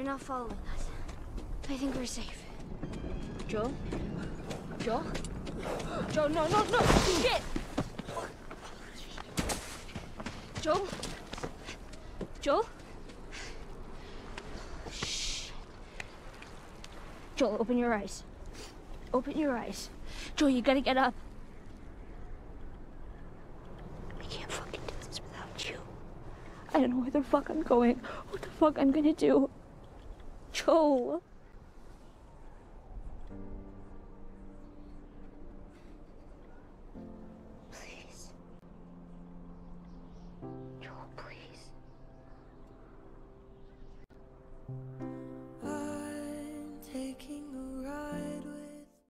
They're not following us. I think we're safe. Joe? Joe? Joe, no! Shit! Joe? Joe? Shh. Joel, open your eyes. Open your eyes. Joel, you gotta get up. I can't fucking do this without you. I don't know where the fuck I'm going. What the fuck I'm gonna do. Joel.